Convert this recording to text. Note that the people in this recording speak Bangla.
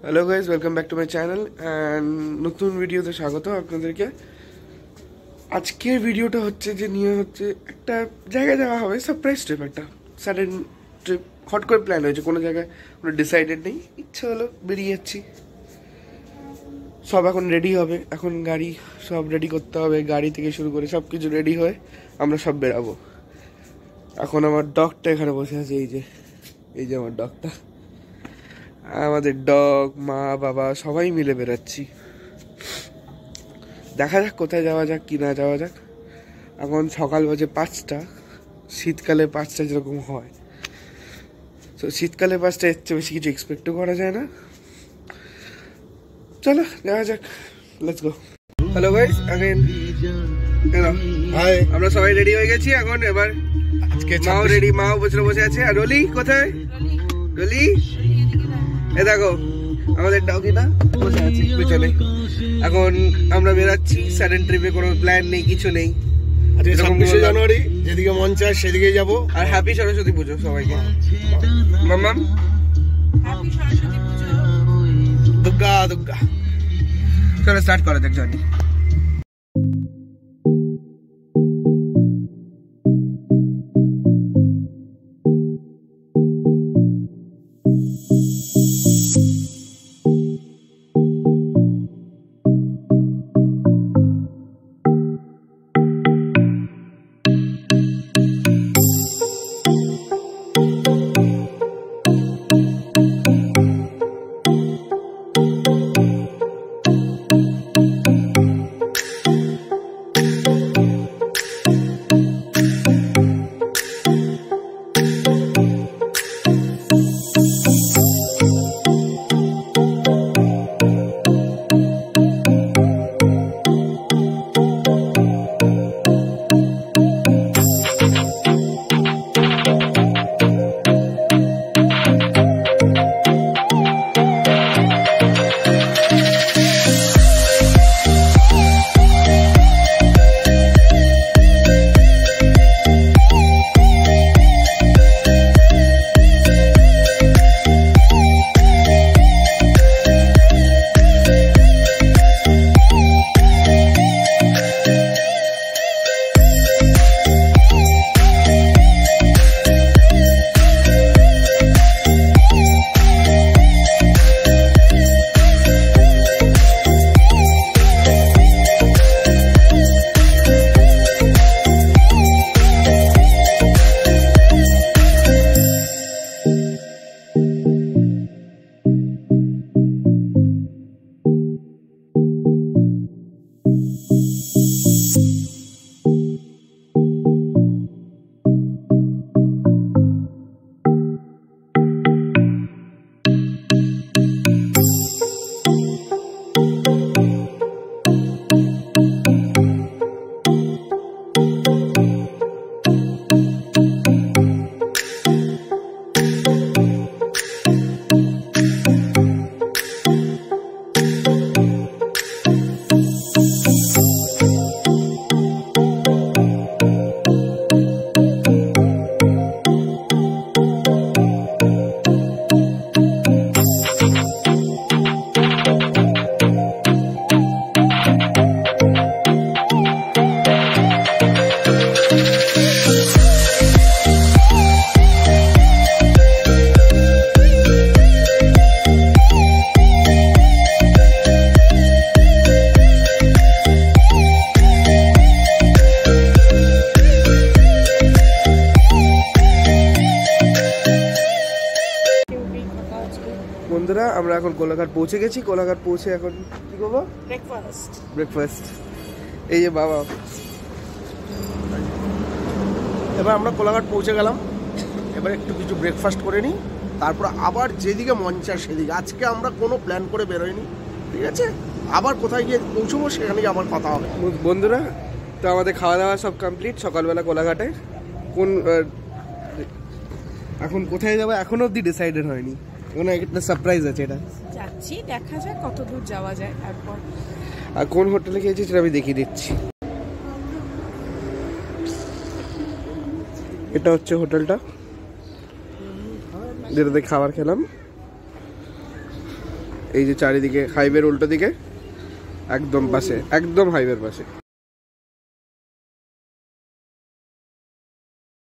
Hello guys, welcome back to my channel and নতুন ভিডিওতে স্বাগত আপনাদেরকে। আজকের ভিডিওটা হচ্ছে যে নিয়ে হচ্ছে একটা জায়গায় যাওয়া হবে, সারপ্রাইজ ট্রিপ, একটা সাডেন ট্রিপ, হট করে প্ল্যান হয়েছে, কোনো জায়গায় কোনো ডিসাইডেড নেই, ইচ্ছা হলো বেরিয়ে যাচ্ছি। সব এখন রেডি হবে, এখন গাড়ি সব রেডি করতে হবে, গাড়ি থেকে শুরু করে সব কিছু রেডি হয়ে আমরা সব বেরাবো। এখন আমার ডগটা এখানে বসে আছে, এই যে আমার ডগটা, আমাদের ডগ, মা বাবা সবাই মিলে বেরাচ্ছি। দেখা যাক কোথায় যাওয়া যাক কি না যাওয়া যাক। এখন সকাল বাজে 5টা, শীতকালে 5টা যেরকম হয়, তো শীতকালে 5টা এর চেয়ে বেশি কিছু এক্সপেক্টও করা যায় না। চলো যাওয়া যাক, let's go. Hello guys, again hi, আমরা সবাই রেডি হয়ে গেছি এখন। এবার আজকে মাও রেডি, মাও বসে আছে। আর রলি কোথায়? রলি এ দেখো, আমাদের ডগিটা বসে আছে পিছনে। এখন আমরা বেরাচ্ছি সাডেন ট্রিপে, কোনো প্ল্যান নেই, কিছু নেই। আজকে 26শে জানুয়ারি, যেদিকে মন চায় সেদিকে যাবো। আর হ্যাপি সরস্বতী পুজো সবাইকে। মাম্মাম হ্যাপি সরস্বতী পুজো। দুর্গা দুর্গা। চলো স্টার্ট করা যাক জার্নি। বন্ধুরা, আমরা এখন কোলাঘাট পৌঁছে গেছি। কোলাঘাট পৌঁছে এখন কি করবো? ব্রেকফাস্ট। এই যে বাবা, এবার আমরা কোলাঘাট পৌঁছে গেলাম। এবার একটু কিছু ব্রেকফাস্ট করে নিই, তারপর আবার যেদিকে মন চায় সেদিকে। আজকে আমরা কোনো প্ল্যান করে বেরোইনি, ঠিক আছে? আবার কোথায় গিয়ে পৌঁছবো সেখানে গিয়ে আবার কথা হবে। বন্ধুরা, তো আমাদের খাওয়া দাওয়া সব কমপ্লিট সকালবেলা কোলাঘাটে। এখন কোথায় যাবো এখনো অবধি ডিসাইডেড হয়নি, কোনো একটা সারপ্রাইজ আছে। এটা যাচ্ছি, দেখা যাক কত দূর যাওয়া যায়। তারপর আর কোন হোটেলে খেয়েছি সেটা আমি দেখিয়ে দিচ্ছি। এটা হচ্ছে হোটেলটা যেটাতে খাবার খেলাম। এই যে চারিদিকে হাইওয়ের উল্টো দিকে একদম পাশে, একদম হাইওয়ের পাশে।